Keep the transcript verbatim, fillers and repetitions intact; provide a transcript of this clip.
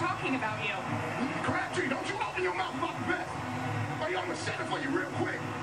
talking about you. Crabtree, don't you open your mouth about the best. Or I'm gonna set it for you real quick.